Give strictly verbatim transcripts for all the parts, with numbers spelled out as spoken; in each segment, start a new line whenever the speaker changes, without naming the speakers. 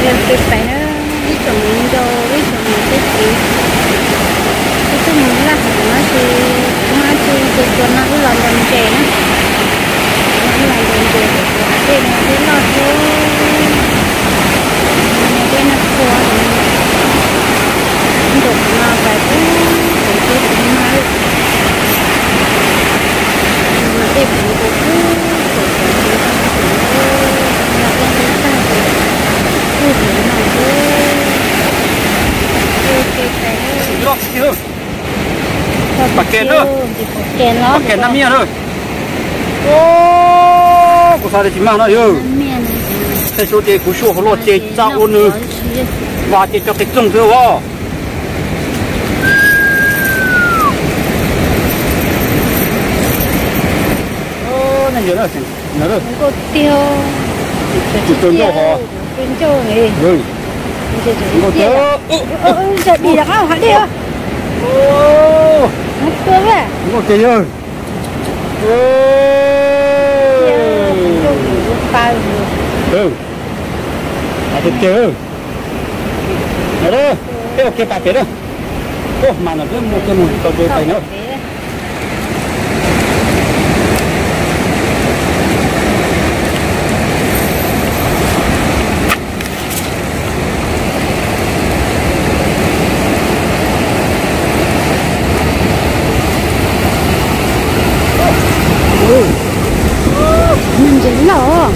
cái phải nó đi trồng đồ đi trồng cái gì cái thứ mình là nó thì nó thì thì còn nó cứ làm làm chè nó nó làm làm chè cái này cái nó thôi nhà cái nó khô được mà phải cứ cái cái mà mà cái gì cũng cứ
Được chưa? Bà kèn nữa.
Kèn nó.
Bà kèn năm miên thôi. Ô, có sao để chỉ mang nó yêu. Thế số tiền của số họ lo tiền ra ôn nữa. Và tiền cho cái trồng thôi à. Ô, này nhiều rồi, nhiều rồi.
Có tiêu.
Chỉ trồng cho họ.
Trồng cho này.
Ừ. Có tiêu.
Ờ, ờ, bị đặc áo hả đi à?
Ô.
Mất cơ vậy.
Có tiền rồi. Ô. Ừ. À, được chưa? Đó đó. Cái ok bà đó. Ô, mà nó cứ một cái mùi còn đôi tay nữa.
Mình dính lỗ.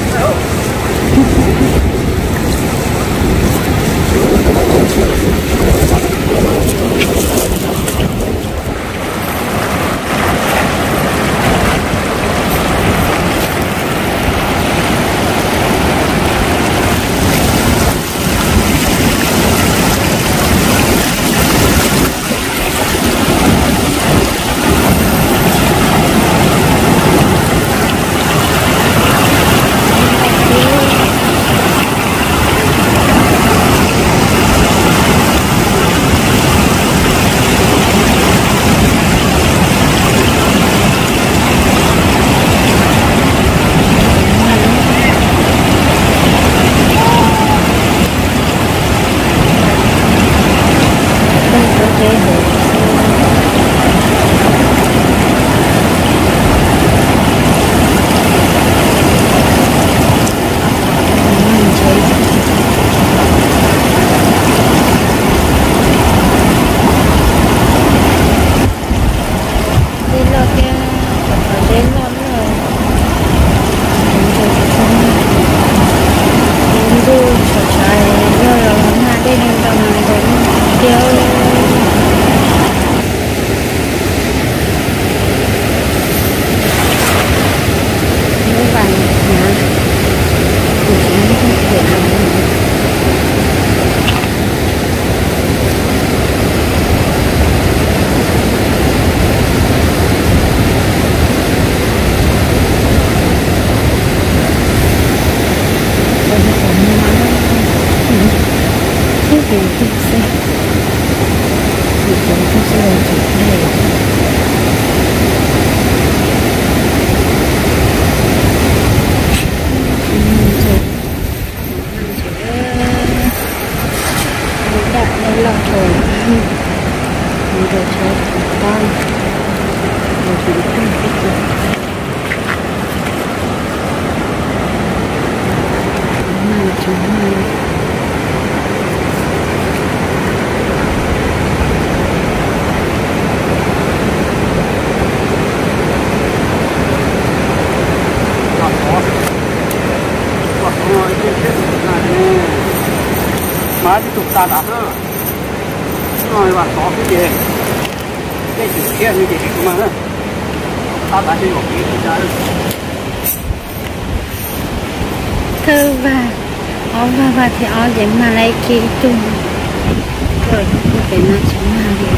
Má đi tục ta đạp nữa. Rồi và có cái gì cái chữ kia như thế mà nữa ta đã đi một cái gì ra
thơ và ó và và thì ó để mà lấy kia chung rồi cái nó chúng mà đi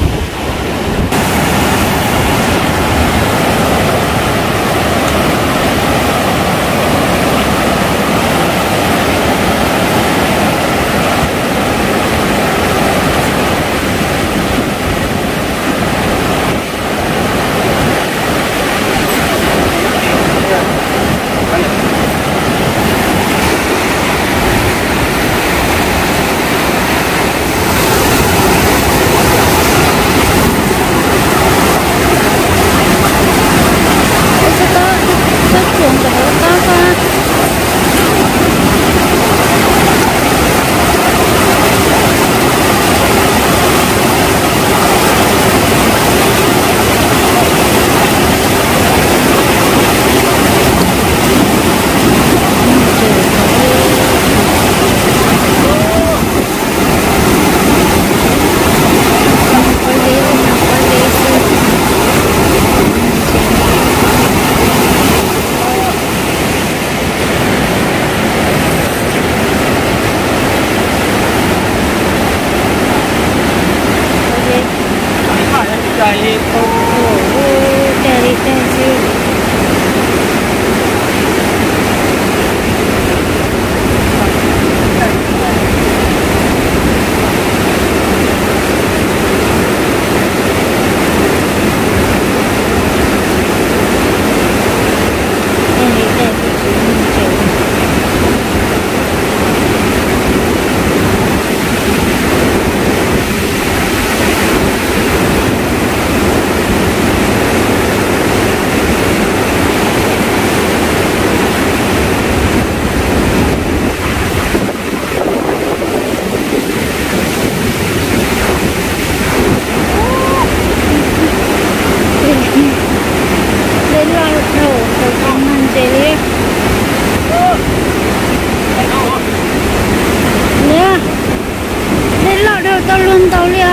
không đâu liền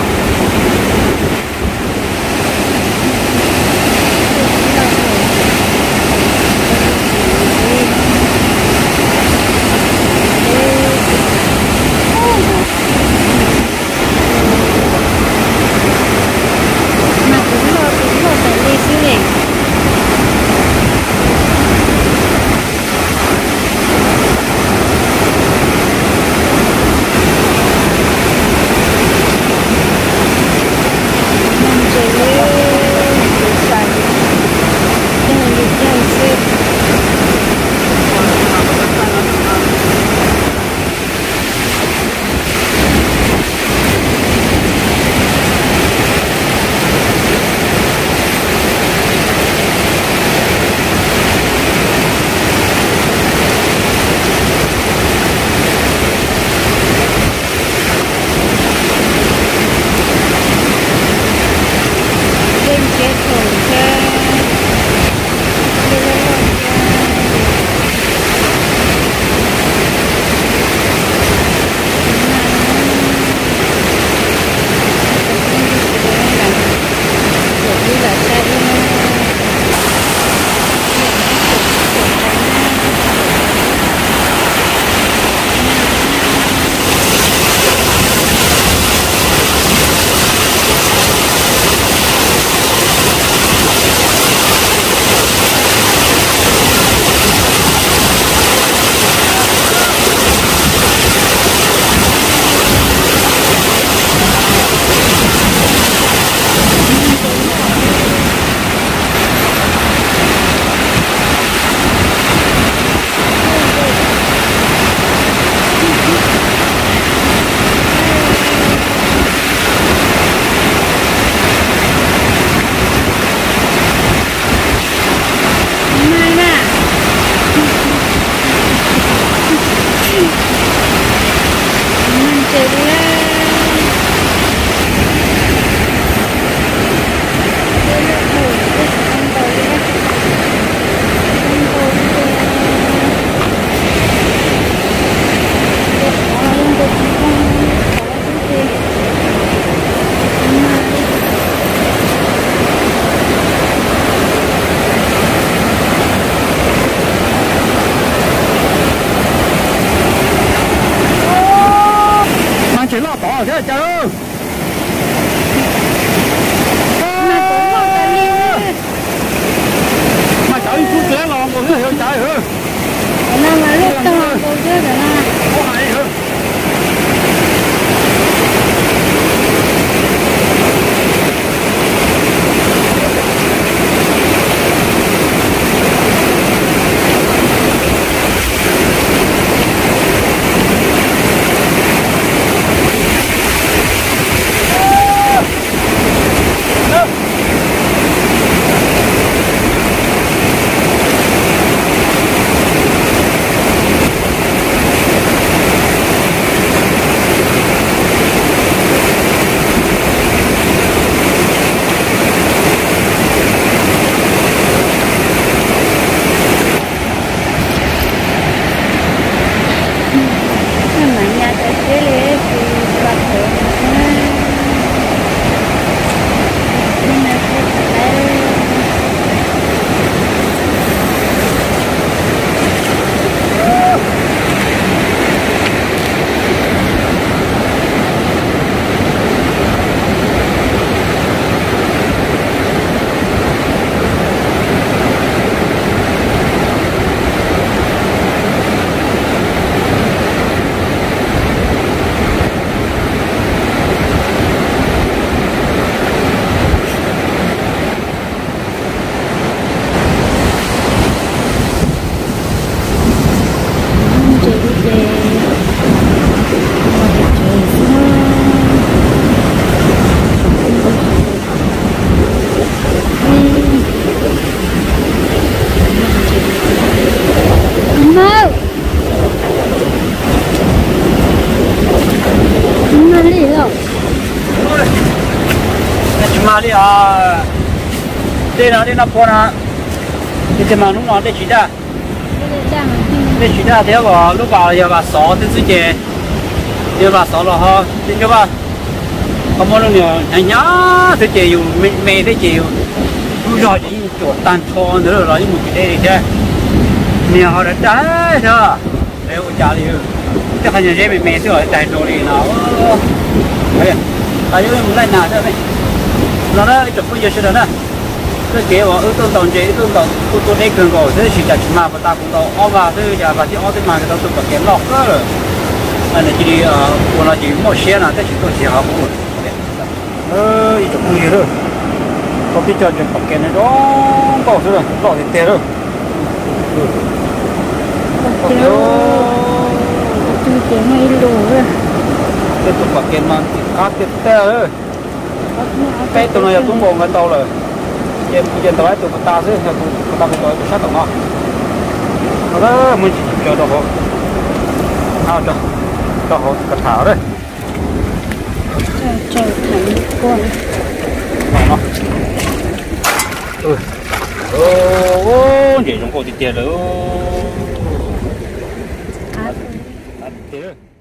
mà cũng lo cũng lo phải đi xíu này
bỏ thế trời ơi mà trời phút lẽ lon còn thế trời ơi
nó mà lúc to cô chứ rồi na
có hay hả mà đi à đây là đây là con à cái mà lúc nào đây chỉ ra đây chỉ ra thế mà lúc vào giờ bà xỏ thế chứ gì giờ bà xỏ rồi ha thì các bạn không có nữa nhá nhá thế chiều mẹ mẹ thế chiều rồi chỉ chuột tan thon nữa rồi những một cái đây chứ mẹ họ đã trái thôi nếu trả đi chắc là nhà mẹ mẹ rồi chạy rồi thì nó đấy tại vì mình lại nào thế này nó đó chụp bây giờ sẽ đó cái kiểu ở tương đồng chế tương đồng tôi tôi đây cường cổ thế chỉ là chỉ mà ta cũng đâu o vào thế giờ và chỉ o thế mà cái đó tôi phải kiếm lọc đó rồi anh này chỉ ờ của nó chỉ một xe là thế chỉ tôi chỉ học rồi ơi chụp không gì đâu có cái trò chuyện cái này đó có rồi lọ thì tè rồi
cái cái này lù rồi
cái chụp cái kia mà cá tiếp theo rồi cái tụi này cũng bồn cái tàu rồi giờ giờ tàu tụi ta chứ tụi ta cũng tàu sát tàu ngon đó mình chờ đâu họ ao cho cho họ cắt thảo đấy
chờ thẳng con
nó ừ ô vậy chúng tôi đi tiền rồi
à
tiền